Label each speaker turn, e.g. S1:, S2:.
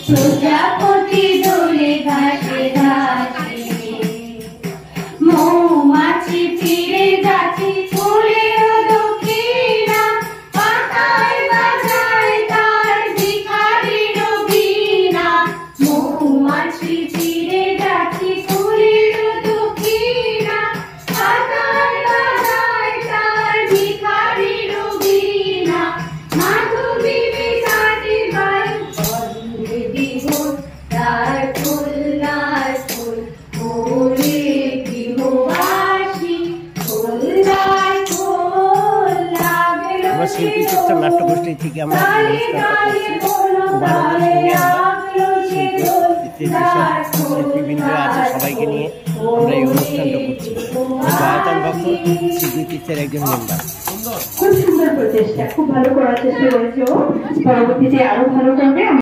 S1: প্রজাপতি দোলে ঘাসে ঘাসে মৌমাছি ফিরে যাচ্ছে ফুলের দক্ষিণা পাতায় বাজায় তার ভিখারির বীণা মৌমাছি ফিরে যাচ্ছে ফুলের দক্ষিণা পাতায় বাজায় তার ভিখারির বীণা মাধবী বিছাটি বায়ু বন্দে দিবস তার ফুল লাল ফুল ওরে বিহুবাসী ফুল লাল ফুল লাগলো
S2: আমরা শিল্পী চর্চা নাট্যগোষ্ঠী থেকে আমরা খুব আনন্দ নিয়ে আমরা শিল্পীবৃন্দ আছে সবাইকে নিয়ে আমরা এই অনুষ্ঠানটা করছি। জয়াতন ভক্ত শিল্পী টিচার একজন মেম্বার।
S3: খুব সুন্দর প্রচেষ্টা, খুব ভালো করার চেষ্টা করেছে ও, পরবর্তীতে আরো ভালো করবে।